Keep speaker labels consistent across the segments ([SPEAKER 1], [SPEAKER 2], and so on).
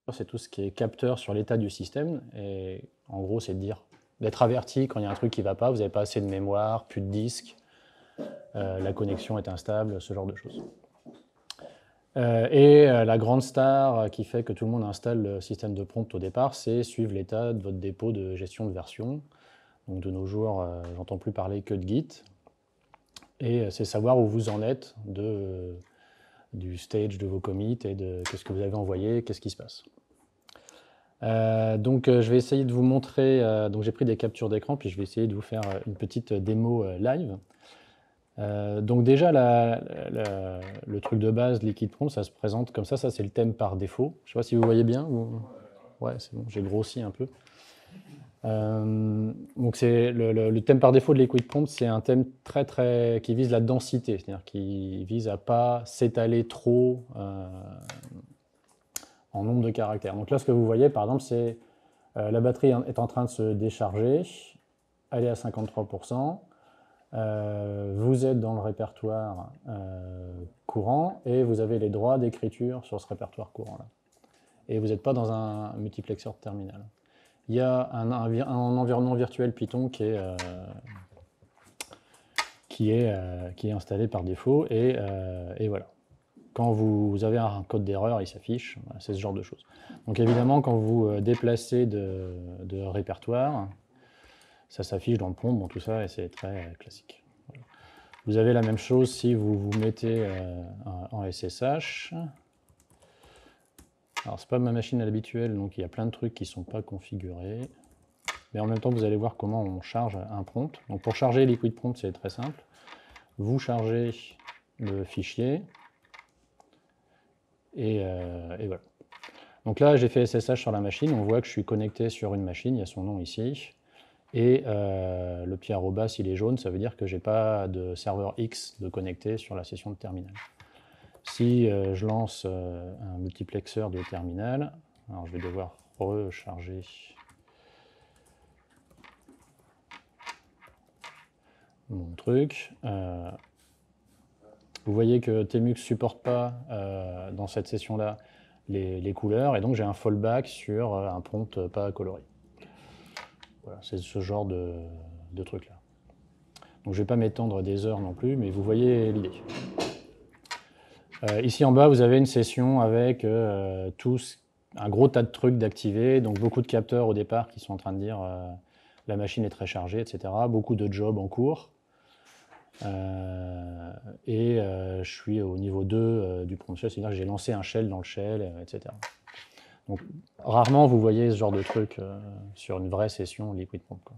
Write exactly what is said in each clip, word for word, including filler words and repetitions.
[SPEAKER 1] c'est tout ce qui est capteur sur l'état du système. Et en gros, c'est de dire d'être averti quand il y a un truc qui ne va pas, vous n'avez pas assez de mémoire, plus de disque, euh, la connexion est instable, ce genre de choses. Euh, et euh, la grande star qui fait que tout le monde installe le système de prompt au départ, c'est suivre l'état de votre dépôt de gestion de version. Donc de nos jours, euh, j'entends plus parler que de Git. Et c'est savoir où vous en êtes de, euh, du stage de vos commits et de qu'est-ce que vous avez envoyé, qu'est-ce qui se passe. Euh, donc euh, je vais essayer de vous montrer, euh, donc j'ai pris des captures d'écran, puis je vais essayer de vous faire une petite démo euh, live. Euh, donc déjà, la, la, le truc de base, Liquid Prompt, ça se présente comme ça, ça c'est le thème par défaut. Je ne sais pas si vous voyez bien. Ou... Ouais, c'est bon, j'ai grossi un peu. Euh, donc c'est le, le, le thème par défaut de Liquid Prompt, c'est un thème très très qui vise la densité, c'est-à-dire qui vise à pas s'étaler trop euh, en nombre de caractères. Donc là, ce que vous voyez, par exemple, c'est euh, la batterie est en train de se décharger, elle est à cinquante-trois pour cent. Euh, vous êtes dans le répertoire euh, courant et vous avez les droits d'écriture sur ce répertoire courant-là. Et vous n'êtes pas dans un multiplexeur de terminal. Il y a un, un, un environnement virtuel Python qui est, euh, qui est, euh, qui est installé par défaut et, euh, et voilà. Quand vous, vous avez un code d'erreur, il s'affiche, voilà, c'est ce genre de choses. Donc évidemment, quand vous déplacez de, de répertoire, ça s'affiche dans le prompt, bon, tout ça, et c'est très classique. Voilà. Vous avez la même chose si vous vous mettez euh, en S S H. Alors, c'est pas ma machine habituelle, donc il y a plein de trucs qui ne sont pas configurés. Mais en même temps, vous allez voir comment on charge un prompt. Donc pour charger Liquid Prompt, c'est très simple. Vous chargez le fichier, et, euh, et voilà. Donc là, j'ai fait S S H sur la machine, on voit que je suis connecté sur une machine, il y a son nom ici. Et euh, le petit arrobas, s'il est jaune, ça veut dire que je n'ai pas de serveur X de connecté sur la session de terminal. Si euh, je lance euh, un multiplexeur de terminal, alors je vais devoir recharger mon truc. Euh, vous voyez que Tmux ne supporte pas euh, dans cette session-là les, les couleurs, et donc j'ai un fallback sur euh, un prompt pas coloré. Voilà, c'est ce genre de, de truc-là. Donc je ne vais pas m'étendre des heures non plus, mais vous voyez l'idée. Euh, ici en bas, vous avez une session avec euh, tous, un gros tas de trucs d'activés, donc beaucoup de capteurs au départ qui sont en train de dire euh, la machine est très chargée, et cetera. Beaucoup de jobs en cours. Euh, et euh, je suis au niveau deux euh, du prompt shell, c'est-à-dire que j'ai lancé un shell dans le shell, euh, et cetera. Donc rarement vous voyez ce genre de truc euh, sur une vraie session Liquid Prompt, quoi.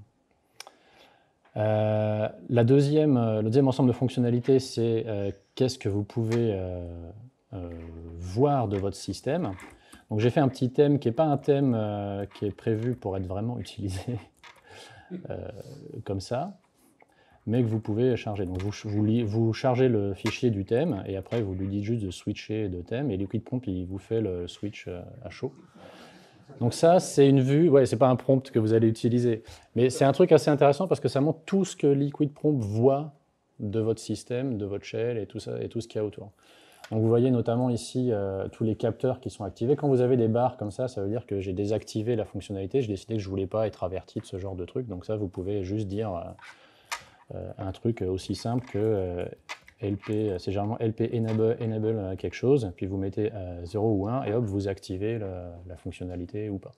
[SPEAKER 1] Euh, la deuxième, le deuxième ensemble de fonctionnalités, c'est euh, qu'est-ce que vous pouvez euh, euh, voir de votre système. Donc j'ai fait un petit thème qui n'est pas un thème euh, qui est prévu pour être vraiment utilisé euh, comme ça, mais que vous pouvez charger. Donc vous, vous, vous chargez le fichier du thème, et après vous lui dites juste de switcher de thème, et Liquid Prompt, il vous fait le switch à chaud. Donc ça, c'est une vue, ouais, c'est pas un prompt que vous allez utiliser, mais c'est un truc assez intéressant parce que ça montre tout ce que Liquid Prompt voit de votre système, de votre shell et tout ça, et tout ce qu'il y a autour. Donc vous voyez notamment ici euh, tous les capteurs qui sont activés. Quand vous avez des barres comme ça, ça veut dire que j'ai désactivé la fonctionnalité, j'ai décidé que je voulais pas être averti de ce genre de truc, donc ça, vous pouvez juste dire euh, euh, un truc aussi simple que euh, L P, c'est généralement L P enable, enable quelque chose, puis vous mettez euh, zéro ou un, et hop, vous activez la, la fonctionnalité ou pas.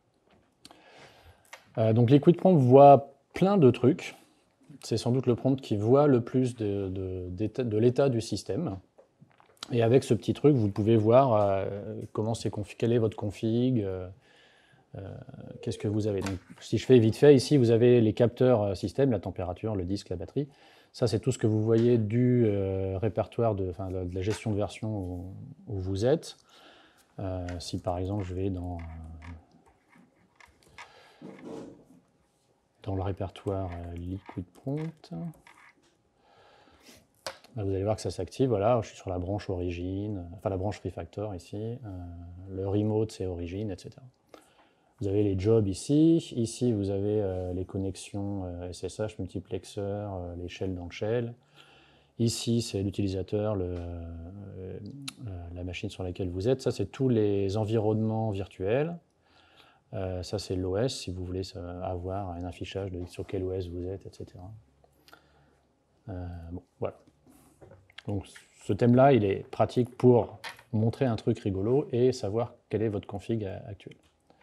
[SPEAKER 1] Euh, donc Liquid Prompt voit plein de trucs. C'est sans doute le prompt qui voit le plus de, de, de l'état du système. Et avec ce petit truc, vous pouvez voir euh, comment c'est config, quelle est votre config, euh, euh, qu'est-ce que vous avez. Donc, si je fais vite fait, ici, vous avez les capteurs système, la température, le disque, la batterie. Ça, c'est tout ce que vous voyez du euh, répertoire, de, enfin, de la gestion de version où, où vous êtes. Euh, si par exemple, je vais dans, euh, dans le répertoire euh, Liquid Prompt, là, vous allez voir que ça s'active. Voilà, je suis sur la branche origine, enfin la branche refactor ici. Euh, le remote, c'est origine, et cetera. Vous avez les jobs ici. Ici, vous avez euh, les connexions euh, S S H, multiplexeur, euh, les shells dans le shell. Ici, c'est l'utilisateur, le, euh, la machine sur laquelle vous êtes. Ça, c'est tous les environnements virtuels. Euh, ça, c'est l'O S, si vous voulez avoir un affichage de sur quel O S vous êtes, et cetera. Euh, bon, voilà. Donc, ce thème-là, il est pratique pour montrer un truc rigolo et savoir quelle est votre config actuelle.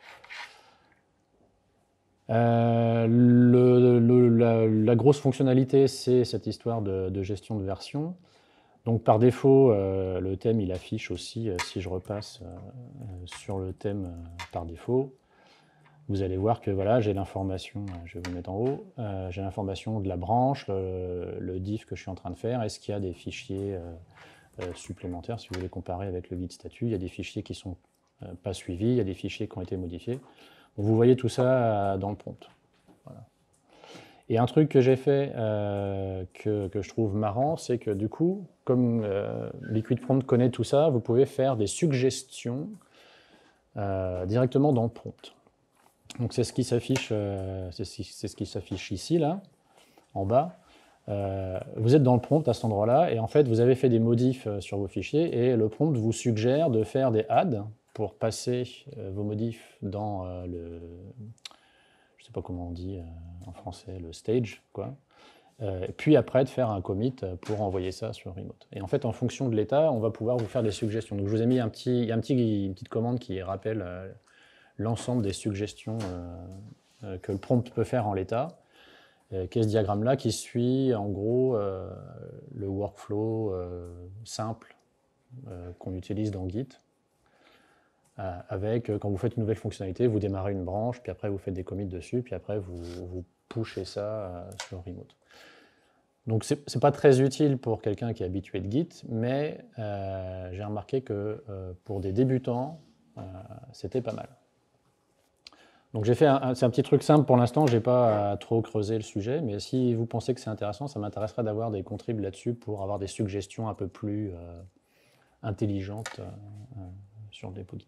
[SPEAKER 1] Euh, le, le, la, la grosse fonctionnalité, c'est cette histoire de, de gestion de version. Donc par défaut, euh, le thème il affiche aussi, euh, si je repasse euh, sur le thème euh, par défaut, vous allez voir que voilà, j'ai l'information, je vais vous mettre en haut, euh, j'ai l'information de la branche, le, le diff que je suis en train de faire, est-ce qu'il y a des fichiers euh, euh, supplémentaires, si vous voulez comparer avec le guide statut, il y a des fichiers qui ne sont euh, pas suivis, il y a des fichiers qui ont été modifiés. Donc, vous voyez tout ça dans le prompt. Voilà. Et un truc que j'ai fait, euh, que, que je trouve marrant, c'est que du coup, comme euh, Liquid Prompt connaît tout ça, vous pouvez faire des suggestions euh, directement dans le prompt. Donc c'est ce qui s'affiche, euh, c'est ce qui s'affiche ici, là, en bas. Euh, vous êtes dans le prompt à cet endroit-là, et en fait, vous avez fait des modifs sur vos fichiers, et le prompt vous suggère de faire des adds pour passer euh, vos modifs dans euh, le... je ne sais pas comment on dit euh, en français, le stage, quoi. Euh, puis après, de faire un commit pour envoyer ça sur Remote. Et en fait, en fonction de l'état, on va pouvoir vous faire des suggestions. Donc je vous ai mis un petit, un petit, une petite commande qui rappelle euh, l'ensemble des suggestions euh, euh, que le prompt peut faire en l'état, euh, qui est ce diagramme-là, qui suit en gros euh, le workflow euh, simple euh, qu'on utilise dans Git. Euh, avec, euh, quand vous faites une nouvelle fonctionnalité, vous démarrez une branche, puis après vous faites des commits dessus, puis après vous, vous pushez ça euh, sur Remote. Donc c'est n'est pas très utile pour quelqu'un qui est habitué de Git, mais euh, j'ai remarqué que euh, pour des débutants, euh, c'était pas mal. Donc j'ai fait, c'est un petit truc simple pour l'instant, je n'ai pas à trop creuser le sujet, mais si vous pensez que c'est intéressant, ça m'intéresserait d'avoir des contribs là-dessus pour avoir des suggestions un peu plus euh, intelligentes euh, euh, sur le dépôt Git.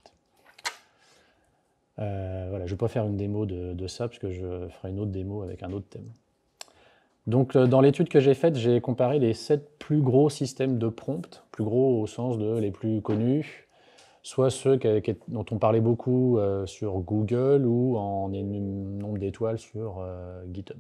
[SPEAKER 1] Euh, voilà, je ne vais pas faire une démo de, de ça, parce que je ferai une autre démo avec un autre thème. Donc, dans l'étude que j'ai faite, j'ai comparé les sept plus gros systèmes de prompt, plus gros au sens de les plus connus, soit ceux qui, qui, dont on parlait beaucoup euh, sur Google ou en nombre d'étoiles sur euh, GitHub.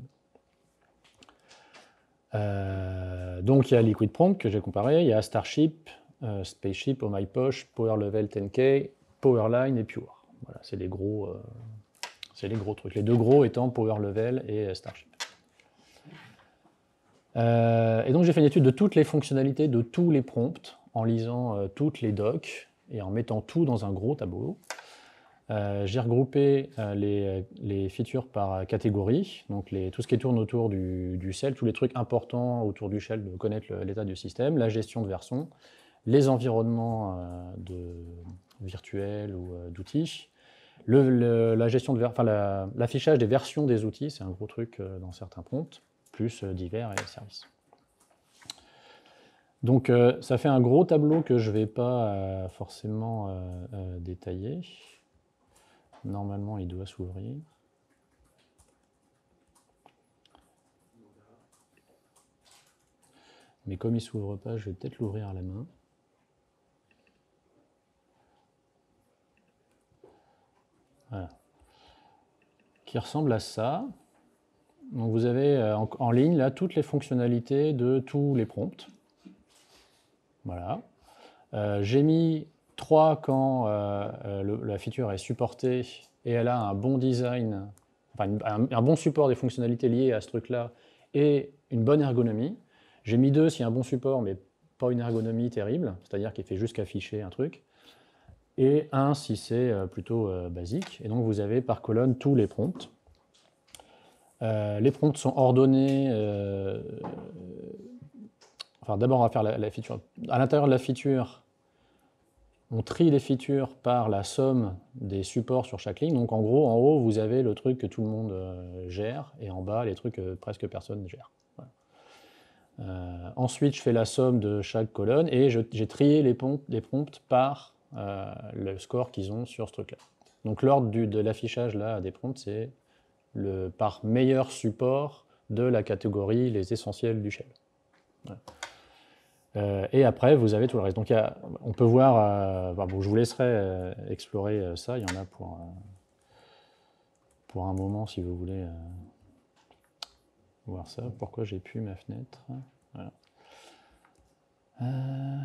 [SPEAKER 1] Euh, donc, il y a Liquid Prompt que j'ai comparé, il y a Starship, euh, Spaceship, Oh My Posh, PowerLevel dix K, Powerline et Pure. Voilà, c'est les gros, euh, c'est les gros trucs. Les deux gros étant PowerLevel et Starship. Euh, et donc j'ai fait une étude de toutes les fonctionnalités de tous les prompts en lisant euh, toutes les docs et en mettant tout dans un gros tableau. Euh, j'ai regroupé euh, les, les features par catégorie, donc les, tout ce qui tourne autour du, du shell, tous les trucs importants autour du shell, de connaître l'état du système, la gestion de version, les environnements euh, de, virtuels ou euh, d'outils, le, le, la gestion de enfin, la, l'affichage des versions des outils, c'est un gros truc euh, dans certains prompts, plus euh, divers et services. Donc euh, ça fait un gros tableau que je ne vais pas euh, forcément euh, euh, détailler. Normalement, il doit s'ouvrir. Mais comme il ne s'ouvre pas, je vais peut-être l'ouvrir à la main. Voilà. Qui ressemble à ça. Donc vous avez euh, en, en ligne là toutes les fonctionnalités de tous les prompts. Voilà. Euh, j'ai mis trois quand euh, le, la feature est supportée et elle a un bon design, enfin un, un bon support des fonctionnalités liées à ce truc-là et une bonne ergonomie. J'ai mis deux s'il y a un bon support mais pas une ergonomie terrible, c'est-à-dire qu'il fait juste qu'afficher un truc. Et un si c'est plutôt euh, basique. Et donc vous avez par colonne tous les prompts. Euh, les prompts sont ordonnés. Euh, enfin, d'abord, on va faire la, la feature. À l'intérieur de la feature, on trie les features par la somme des supports sur chaque ligne. Donc, en gros, en haut, vous avez le truc que tout le monde euh, gère, et en bas, les trucs que presque personne ne gère. Voilà. Euh, ensuite, je fais la somme de chaque colonne, et j'ai trié les, les prompts par euh, le score qu'ils ont sur ce truc-là. Donc, l'ordre de l'affichage des prompts, c'est le par meilleur support de la catégorie les essentiels du shell. Voilà. Euh, et après, vous avez tout le reste. Donc, il y a, on peut voir, euh, bah, bon, je vous laisserai euh, explorer euh, ça, il y en a pour, euh, pour un moment si vous voulez euh, voir ça. Pourquoi j'ai plus ma fenêtre? Voilà. Euh...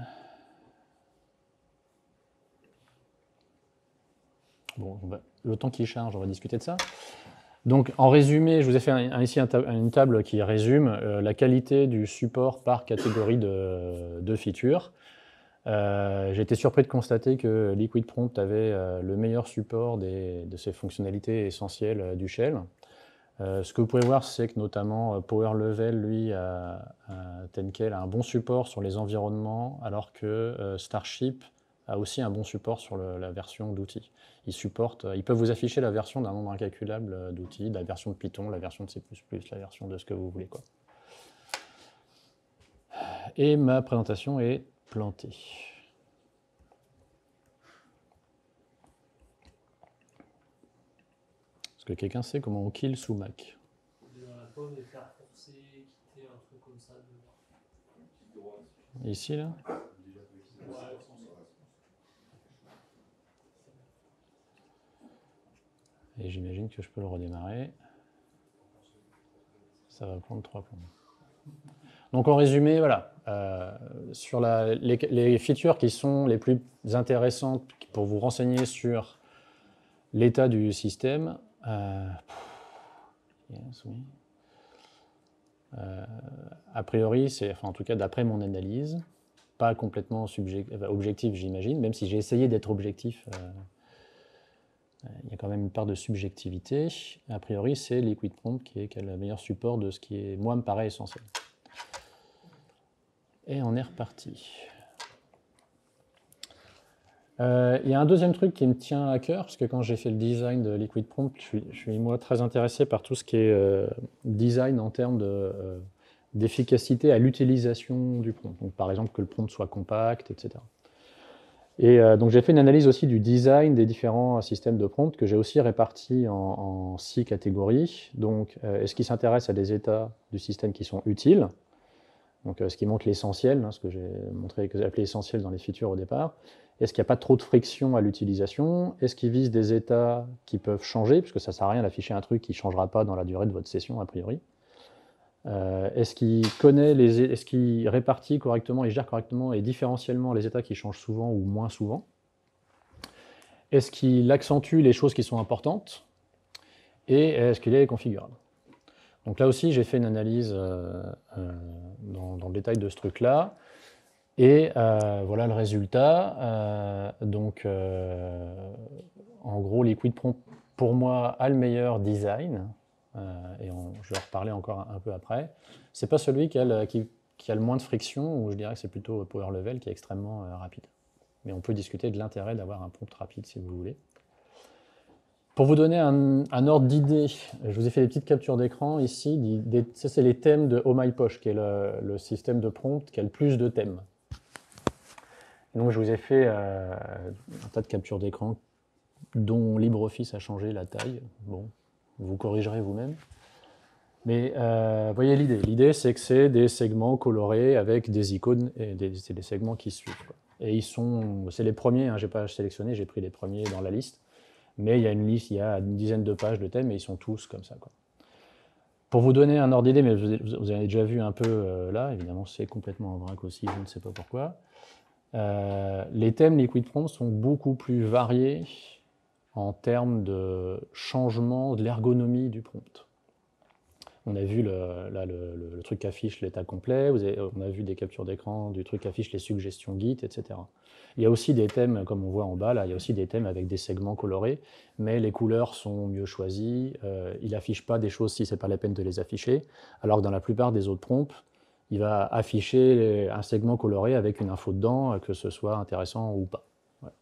[SPEAKER 1] Bon, on va, le temps qu'il charge, on va discuter de ça. Donc, en résumé, je vous ai fait un, un, ici un ta une table qui résume euh, la qualité du support par catégorie de, de features. Euh, J'ai été surpris de constater que Liquid Prompt avait euh, le meilleur support des, de ces fonctionnalités essentielles euh, du shell. Euh, ce que vous pouvez voir, c'est que notamment euh, Power Level, lui, a, a, Tenkel a un bon support sur les environnements, alors que euh, Starship a aussi un bon support sur le, la version d'outils. Ils supportent, ils peuvent vous afficher la version d'un nombre incalculable d'outils, la version de Python, la version de C plus plus, la version de ce que vous voulez, quoi. Et ma présentation est plantée. Est-ce que quelqu'un sait comment on kill sous Mac?
[SPEAKER 2] Dans la pomme et faire forcer, quitter un truc comme ça. De...
[SPEAKER 1] Ici, là?
[SPEAKER 2] Ouais.
[SPEAKER 1] Et j'imagine que je peux le redémarrer. Ça va prendre trois plombs. Donc en résumé, voilà, euh, sur la, les, les features qui sont les plus intéressantes pour vous renseigner sur l'état du système, euh, yes, oui. euh, a priori, c'est, enfin, en tout cas d'après mon analyse, pas complètement objectif, j'imagine, même si j'ai essayé d'être objectif. Euh, Il y a quand même une part de subjectivité. A priori, c'est Liquid Prompt qui est, qui a le meilleur support de ce qui, est, moi, me paraît essentiel. Et on est reparti. Euh, il y a un deuxième truc qui me tient à cœur, parce que quand j'ai fait le design de Liquid Prompt, je suis, je suis moi très intéressé par tout ce qui est euh, design en termes de, euh, d'efficacité à l'utilisation du prompt. Donc, par exemple, que le prompt soit compact, et cetera. Et euh, donc j'ai fait une analyse aussi du design des différents systèmes de prompt que j'ai aussi répartis en, en six catégories. Donc euh, est-ce qui s'intéresse à des états du système qui sont utiles, donc euh, ce qui montre l'essentiel, hein, ce que j'ai montré, que j'ai appelé essentiel dans les features au départ. Est-ce qu'il n'y a pas trop de friction à l'utilisation? Est-ce qu'il vise des états qui peuvent changer, puisque ça ne sert à rien d'afficher un truc qui ne changera pas dans la durée de votre session a priori? Euh, est-ce qu'il connaît les, est-ce qu'il répartit correctement et gère correctement et différentiellement les états qui changent souvent ou moins souvent? Est-ce qu'il accentue les choses qui sont importantes? Et est-ce qu'il est configurable? Donc là aussi, j'ai fait une analyse euh, euh, dans, dans le détail de ce truc-là. Et euh, voilà le résultat. Euh, donc, euh, en gros, Liquid Prompt, pour moi, a le meilleur design. Euh, et on, je vais en reparler encore un, un peu après. C'est pas celui qui a, le, qui, qui a le moins de friction, ou je dirais que c'est plutôt Power Level qui est extrêmement euh, rapide. Mais on peut discuter de l'intérêt d'avoir un prompt rapide si vous voulez. Pour vous donner un, un ordre d'idée, je vous ai fait des petites captures d'écran ici. Des, ça, c'est les thèmes de OhmyPosh, qui est le, le système de prompt qui a le plus de thèmes. Donc je vous ai fait euh, un tas de captures d'écran dont LibreOffice a changé la taille. Bon, vous corrigerez vous-même. Mais euh, voyez l'idée. L'idée, c'est que c'est des segments colorés avec des icônes, et des, c'est des segments qui suivent, quoi. Et ils sont, c'est les premiers, hein, je n'ai pas sélectionné, j'ai pris les premiers dans la liste. Mais il y a une liste, il y a une dizaine de pages de thèmes et ils sont tous comme ça, quoi. Pour vous donner un ordre d'idée, mais vous, vous avez déjà vu un peu euh, là, évidemment c'est complètement en vrac aussi, je ne sais pas pourquoi. Euh, les thèmes Liquid Prompt sont beaucoup plus variés en termes de changement de l'ergonomie du prompt. On a vu le, là, le, le, le truc qui affiche l'état complet, vous avez, on a vu des captures d'écran du truc qui affiche les suggestions Git, et cetera. Il y a aussi des thèmes, comme on voit en bas, là, il y a aussi des thèmes avec des segments colorés, mais les couleurs sont mieux choisies, euh, il n'affiche pas des choses si ce n'est pas la peine de les afficher, alors que dans la plupart des autres prompts, il va afficher un segment coloré avec une info dedans, que ce soit intéressant ou pas. Ouais.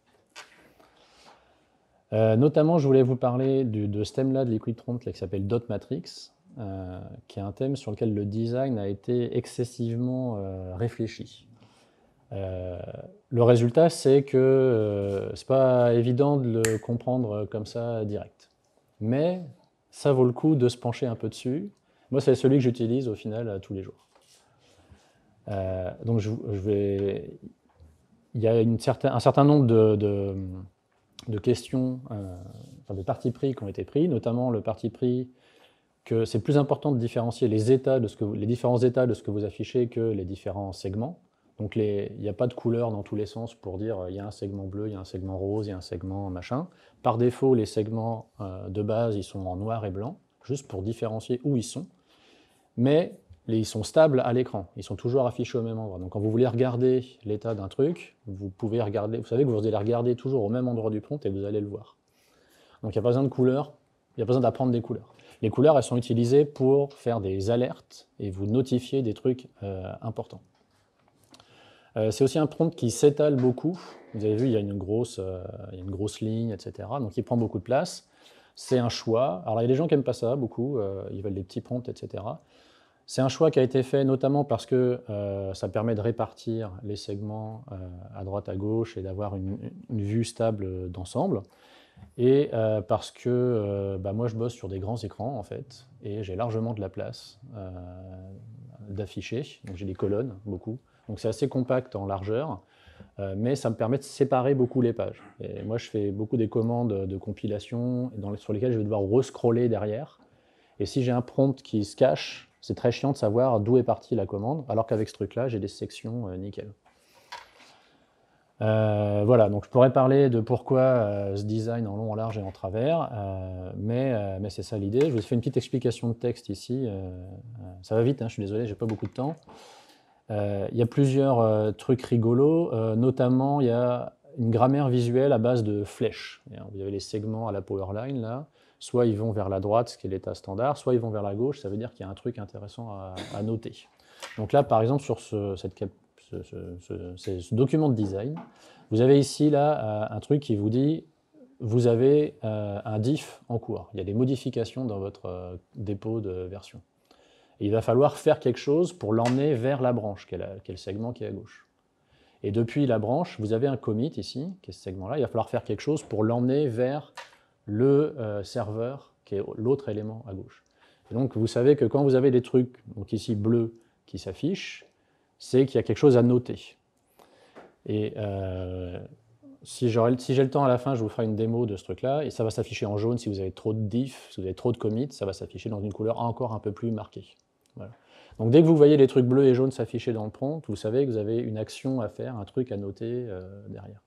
[SPEAKER 1] Euh, notamment, je voulais vous parler du, de ce thème-là de Liquid Prompt là, qui s'appelle Dot Matrix, euh, qui est un thème sur lequel le design a été excessivement euh, réfléchi. Euh, le résultat, c'est que euh, c'est pas évident de le comprendre comme ça direct. Mais ça vaut le coup de se pencher un peu dessus. Moi, c'est celui que j'utilise au final tous les jours. Euh, donc je, je vais... Il y a une certain, un certain nombre de, de, de questions, euh, enfin de partis pris qui ont été pris, notamment le parti pris que c'est plus important de différencier les, états de ce que vous, les différents états de ce que vous affichez que les différents segments. Donc les, il n'y a pas de couleur dans tous les sens pour dire il y a un segment bleu, il y a un segment rose, il y a un segment machin. Par défaut, les segments euh, de base, ils sont en noir et blanc, juste pour différencier où ils sont. Mais ils sont stables à l'écran, ils sont toujours affichés au même endroit. Donc quand vous voulez regarder l'état d'un truc, vous pouvez regarder, vous savez que vous allez regarder toujours au même endroit du prompt et vous allez le voir. Donc il n'y a pas besoin de couleurs, il n'y a pas besoin d'apprendre des couleurs. Les couleurs, elles sont utilisées pour faire des alertes et vous notifier des trucs euh, importants. Euh, c'est aussi un prompt qui s'étale beaucoup. Vous avez vu, il y a une grosse, euh, il y a une grosse ligne, et cetera. Donc il prend beaucoup de place. C'est un choix. Alors il y a des gens qui n'aiment pas ça, beaucoup. Euh, ils veulent des petits prompts, et cetera. C'est un choix qui a été fait notamment parce que euh, ça permet de répartir les segments euh, à droite, à gauche et d'avoir une, une vue stable d'ensemble. Et euh, parce que euh, bah, moi je bosse sur des grands écrans en fait, et j'ai largement de la place euh, d'afficher, donc j'ai des colonnes, beaucoup. Donc c'est assez compact en largeur, euh, mais ça me permet de séparer beaucoup les pages. Et moi je fais beaucoup des commandes de compilation dans les, sur lesquelles je vais devoir rescroller derrière. Et si j'ai un prompt qui se cache, c'est très chiant de savoir d'où est partie la commande, alors qu'avec ce truc-là, j'ai des sections euh, nickel. Euh, voilà, donc je pourrais parler de pourquoi euh, ce design en long, en large et en travers, euh, mais, euh, mais c'est ça l'idée. Je vous ai fait une petite explication de texte ici. Euh, euh, ça va vite, hein, je suis désolé, j'ai pas beaucoup de temps. Euh, il y a plusieurs euh, trucs rigolos, euh, notamment il y a une grammaire visuelle à base de flèches. Vous avez les segments à la powerline là, soit ils vont vers la droite, ce qui est l'état standard, soit ils vont vers la gauche, ça veut dire qu'il y a un truc intéressant à, à noter. Donc là, par exemple, sur ce, cette cap Ce, ce, ce, ce document de design, vous avez ici là un truc qui vous dit vous avez euh, un diff en cours. Il y a des modifications dans votre euh, dépôt de version. Et il va falloir faire quelque chose pour l'emmener vers la branche, qui est, la, qui est le segment qui est à gauche. Et depuis la branche, vous avez un commit ici, qui est ce segment-là. Il va falloir faire quelque chose pour l'emmener vers le euh, serveur, qui est l'autre élément à gauche. Et donc vous savez que quand vous avez des trucs, donc ici bleu, qui s'affichent, c'est qu'il y a quelque chose à noter. Et euh, si j'ai si le temps à la fin, je vous ferai une démo de ce truc-là, et ça va s'afficher en jaune si vous avez trop de diffs, si vous avez trop de commits, ça va s'afficher dans une couleur encore un peu plus marquée. Voilà. Donc dès que vous voyez les trucs bleus et jaunes s'afficher dans le prompt, vous savez que vous avez une action à faire, un truc à noter euh, derrière.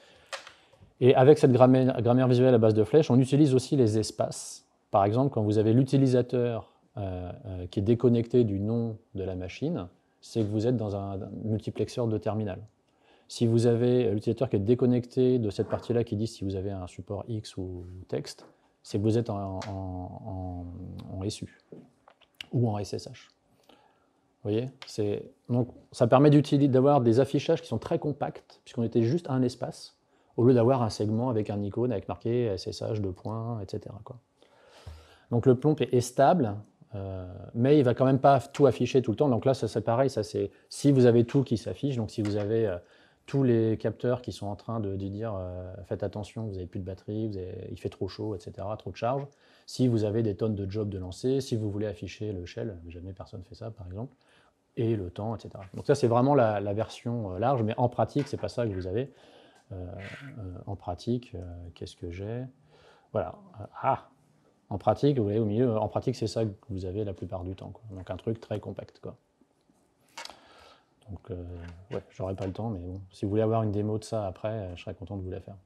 [SPEAKER 1] Et avec cette grammaire, grammaire visuelle à base de flèches, on utilise aussi les espaces. Par exemple, quand vous avez l'utilisateur euh, euh, qui est déconnecté du nom de la machine, c'est que vous êtes dans un multiplexeur de terminal. Si vous avez l'utilisateur qui est déconnecté de cette partie-là qui dit si vous avez un support X ou texte, c'est que vous êtes en, en, en, en S U ou en S S H. Vous voyez, donc, ça permet d'avoir des affichages qui sont très compacts, puisqu'on était juste un espace, au lieu d'avoir un segment avec un icône avec marqué S S H, deux points, et cetera, quoi. Donc le prompt est stable, Euh, mais il ne va quand même pas tout afficher tout le temps. Donc là, ça c'est pareil, ça, c'est si vous avez tout qui s'affiche, donc si vous avez euh, tous les capteurs qui sont en train de, de dire euh, faites attention, vous n'avez plus de batterie, vous avez, il fait trop chaud, et cetera, trop de charge. Si vous avez des tonnes de jobs de lancer, si vous voulez afficher le shell, jamais personne ne fait ça par exemple, et le temps, et cetera. Donc ça c'est vraiment la, la version large, mais en pratique, c'est pas ça que vous avez. Euh, euh, en pratique, euh, qu'est-ce que j'ai? Voilà. Ah! En pratique, vous voyez au milieu, en pratique, c'est ça que vous avez la plupart du temps, quoi. Donc un truc très compact, quoi. Donc, euh, ouais, j'aurai pas le temps, mais bon, si vous voulez avoir une démo de ça après, je serais content de vous la faire.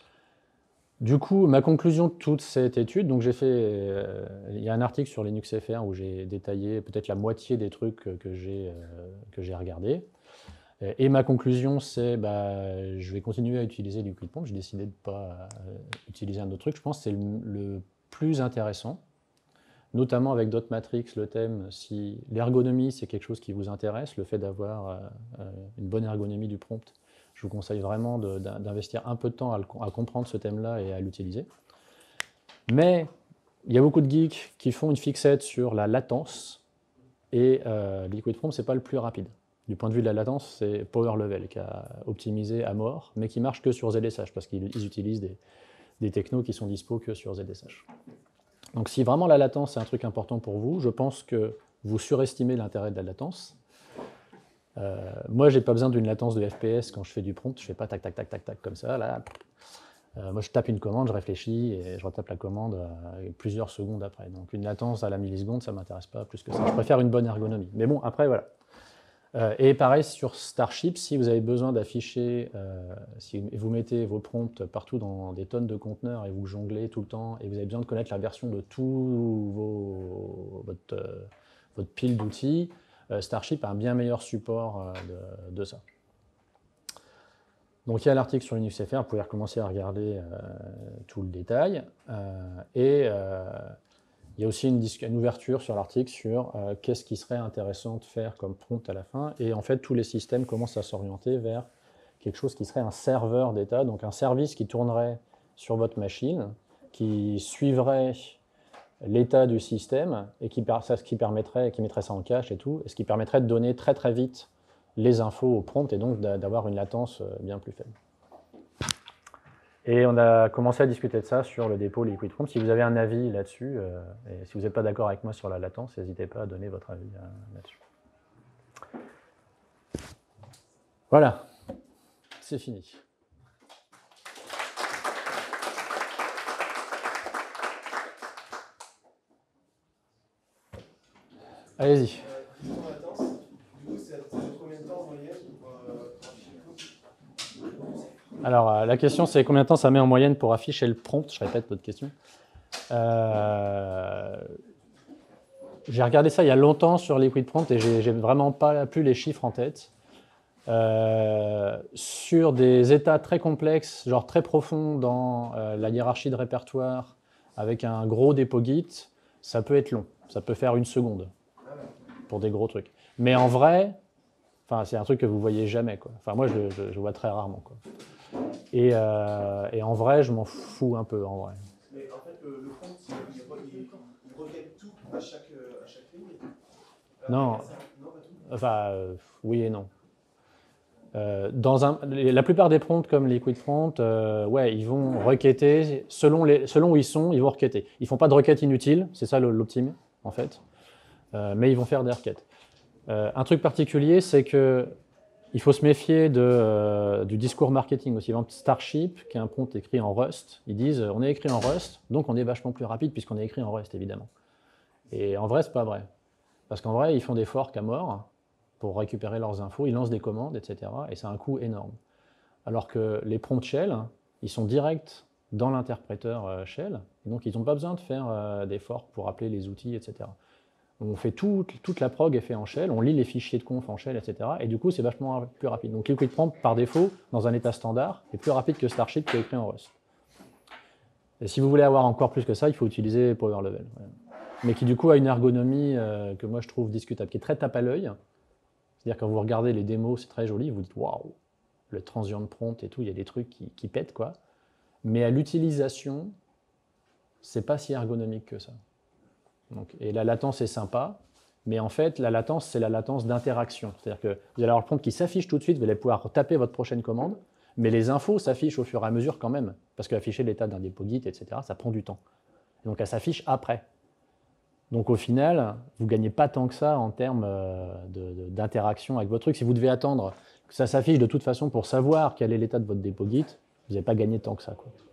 [SPEAKER 1] Du coup, ma conclusion de toute cette étude, donc j'ai fait, euh, il y a un article sur Linux F R où j'ai détaillé peut-être la moitié des trucs que j'ai euh, que j'ai regardés. Et ma conclusion, c'est bah, je vais continuer à utiliser Liquid Prompt. J'ai décidé de ne pas euh, utiliser un autre truc. Je pense que c'est le, le plus intéressant, notamment avec Dotmatrix, le thème, si l'ergonomie c'est quelque chose qui vous intéresse, le fait d'avoir euh, une bonne ergonomie du prompt, je vous conseille vraiment d'investir un peu de temps à, le, à comprendre ce thème-là et à l'utiliser. Mais il y a beaucoup de geeks qui font une fixette sur la latence, et euh, Liquid Prompt, c'est pas le plus rapide. Du point de vue de la latence, c'est PowerLevel qui a optimisé à mort, mais qui marche que sur Z S H, parce qu'ils utilisent des, des technos qui sont dispo que sur Z S H. Donc si vraiment la latence est un truc important pour vous, je pense que vous surestimez l'intérêt de la latence. Euh, moi, j'ai pas besoin d'une latence de F P S quand je fais du prompt. Je fais pas tac, tac, tac, tac, tac, comme ça. Là. Euh, moi, je tape une commande, je réfléchis et je retape la commande euh, plusieurs secondes après. Donc, une latence à la milliseconde, ça m'intéresse pas plus que ça. Je préfère une bonne ergonomie. Mais bon, après, voilà. Euh, et pareil sur Starship, si vous avez besoin d'afficher, euh, si vous mettez vos prompts partout dans des tonnes de conteneurs et vous jonglez tout le temps et vous avez besoin de connaître la version de tout vos, votre, euh, votre pile d'outils, euh, Starship a un bien meilleur support euh, de, de ça. Donc il y a l'article sur Linux F R, vous pouvez recommencer à regarder euh, tout le détail. Euh, et euh, il y a aussi une, une ouverture sur l'article sur euh, qu'est-ce qui serait intéressant de faire comme prompt à la fin. Et en fait, tous les systèmes commencent à s'orienter vers quelque chose qui serait un serveur d'état, donc un service qui tournerait sur votre machine, qui suivrait l'état du système et qui, qui, permettrait, qui mettrait ça en cache et tout, et ce qui permettrait de donner très très vite les infos au prompt et donc d'avoir une latence bien plus faible. Et on a commencé à discuter de ça sur le dépôt Liquid Prompt. Si vous avez un avis là-dessus, euh, et si vous n'êtes pas d'accord avec moi sur la latence, n'hésitez pas à donner votre avis euh, là-dessus. Voilà, c'est fini. Allez-y. Alors, la question, c'est combien de temps ça met en moyenne pour afficher le prompt? Je répète votre question. Euh, j'ai regardé ça il y a longtemps sur Liquid Prompt et j'ai vraiment pas plus les chiffres en tête. Euh, sur des états très complexes, genre très profonds dans euh, la hiérarchie de répertoire, avec un gros dépôt Git, ça peut être long. Ça peut faire une seconde pour des gros trucs. Mais en vrai, c'est un truc que vous voyez jamais, quoi. Enfin, moi, je, je, je vois très rarement, quoi. Et, euh, et en vrai, je m'en fous un peu, en vrai.
[SPEAKER 3] Mais en fait, le, le prompt, il, il, il, il requête tout à chaque, à chaque ligne.
[SPEAKER 1] Non.
[SPEAKER 3] Non, pas tout.
[SPEAKER 1] Enfin, euh, oui et non. Euh, dans un, la plupart des prompts comme Liquid Prompt, euh, ouais, ils vont requêter, selon, les, selon où ils sont, ils vont requêter. Ils ne font pas de requêtes inutiles, c'est ça l'optime, en fait. Euh, mais ils vont faire des requêtes. Euh, un truc particulier, c'est que il faut se méfier de, euh, du discours marketing aussi. Par exemple, Starship, qui est un prompt écrit en Rust, ils disent on est écrit en Rust, donc on est vachement plus rapide puisqu'on est écrit en Rust, évidemment. Et en vrai, c'est pas vrai. Parce qu'en vrai, ils font des forks à mort pour récupérer leurs infos, ils lancent des commandes, et cetera. Et c'est un coût énorme. Alors que les prompts shell, ils sont directs dans l'interpréteur shell, donc ils n'ont pas besoin de faire euh, des forks pour appeler les outils, et cetera. On fait tout, toute la prog est faite en shell, on lit les fichiers de conf en shell, et cetera. Et du coup, c'est vachement plus rapide. Donc Liquid Prompt, par défaut, dans un état standard, est plus rapide que Starship qui est écrit en Rust. Et si vous voulez avoir encore plus que ça, il faut utiliser PowerLevel. Mais qui du coup a une ergonomie euh, que moi je trouve discutable, qui est très tape à l'œil. C'est-à-dire quand vous regardez les démos, c'est très joli, vous dites waouh, le transient prompt et tout, il y a des trucs qui, qui pètent, quoi. Mais à l'utilisation, c'est pas si ergonomique que ça. Donc, et la latence est sympa, mais en fait, la latence, c'est la latence d'interaction. C'est-à-dire que vous allez avoir le prompt qui s'affiche tout de suite, vous allez pouvoir taper votre prochaine commande, mais les infos s'affichent au fur et à mesure quand même, parce qu'afficher l'état d'un dépôt Git, et cetera, ça prend du temps. Et donc, elle s'affiche après. Donc, au final, vous ne gagnez pas tant que ça en termes d'interaction avec votre truc. Si vous devez attendre que ça s'affiche de toute façon pour savoir quel est l'état de votre dépôt Git, vous n'avez pas gagné tant que ça, quoi.